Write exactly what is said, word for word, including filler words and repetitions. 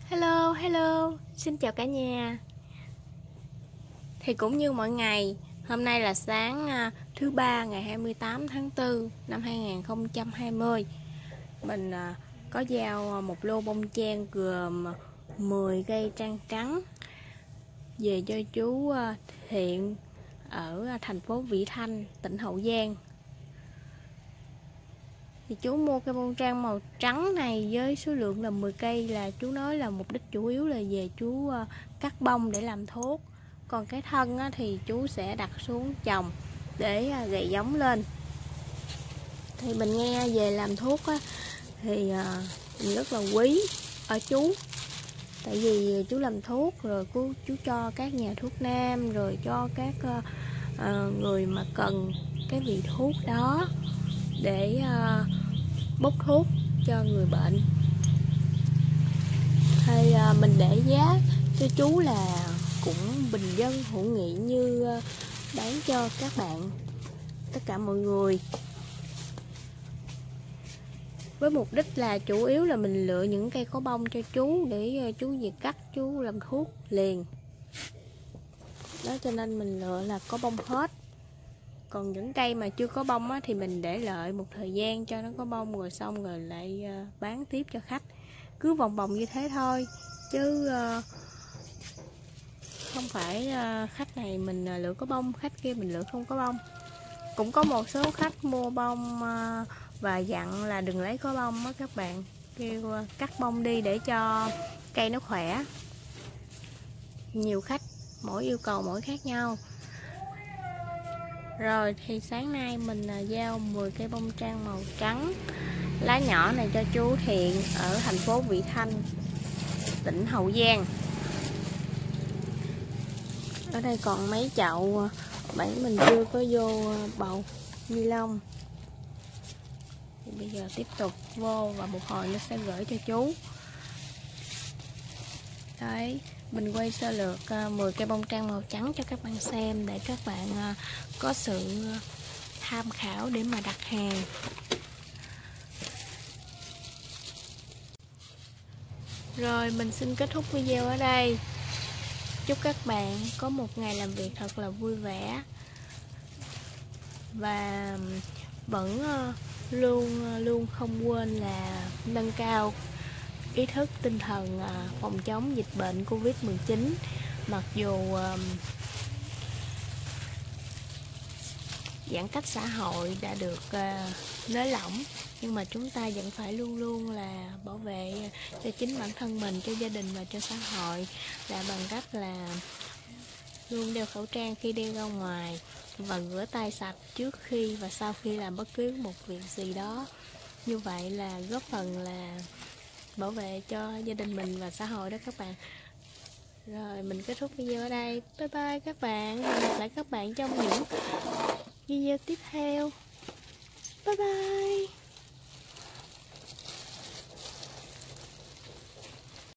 Hello, hello, xin chào cả nhà. Thì cũng như mọi ngày, hôm nay là sáng à, thứ ba ngày hai mươi tám tháng tư năm hai nghìn không trăm hai mươi. Mình à, có giao một lô bông trang gồm mười cây trang trắng về cho chú à, Thiện ở thành phố Vị Thanh, tỉnh Hậu Giang. Thì chú mua cây bông trang màu trắng này với số lượng là mười cây, là chú nói là mục đích chủ yếu là về chú cắt bông để làm thuốc. Còn cái thân thì chú sẽ đặt xuống trồng để gầy giống lên. Thì mình nghe về làm thuốc thì mình rất là quý ở chú. Tại vì chú làm thuốc rồi chú cho các nhà thuốc nam, rồi cho các người mà cần cái vị thuốc đó để uh, bốc thuốc cho người bệnh. Thì uh, mình để giá cho chú là cũng bình dân hữu nghị như uh, bán cho các bạn, tất cả mọi người, với mục đích là chủ yếu là mình lựa những cây có bông cho chú để uh, chú về cắt chú làm thuốc liền đó, cho nên mình lựa là có bông hết. Còn những cây mà chưa có bông á, thì mình để lợi một thời gian cho nó có bông rồi xong rồi lại uh, bán tiếp cho khách. Cứ vòng vòng như thế thôi, chứ uh, không phải uh, khách này mình uh, lựa có bông, khách kia mình lựa không có bông. Cũng có một số khách mua bông uh, và dặn là đừng lấy có bông á các bạn, kêu uh, cắt bông đi để cho cây nó khỏe. Nhiều khách mỗi yêu cầu mỗi khác nhau. Rồi thì sáng nay mình giao mười cây bông trang màu trắng lá nhỏ này cho chú Thiện ở thành phố Vị Thanh, tỉnh Hậu Giang. Ở đây còn mấy chậu bảy mình chưa có vô bầu ni lông. Thì bây giờ tiếp tục vô và một hồi nó sẽ gửi cho chú. Đấy, mình quay sơ lược mười cây bông trang màu trắng cho các bạn xem, để các bạn có sự tham khảo để mà đặt hàng. Rồi mình xin kết thúc video ở đây. Chúc các bạn có một ngày làm việc thật là vui vẻ và vẫn luôn luôn không quên là nâng cao ý thức tinh thần phòng chống dịch bệnh Covid mười chín. Mặc dù giãn cách xã hội đã được nới lỏng, nhưng mà chúng ta vẫn phải luôn luôn là bảo vệ cho chính bản thân mình, cho gia đình và cho xã hội, là bằng cách là luôn đeo khẩu trang khi đi ra ngoài và rửa tay sạch trước khi và sau khi làm bất cứ một việc gì đó. Như vậy là góp phần là bảo vệ cho gia đình mình và xã hội đó các bạn. Rồi mình kết thúc video ở đây. Bye bye các bạn. Hẹn gặp lại các bạn trong những video tiếp theo. Bye bye.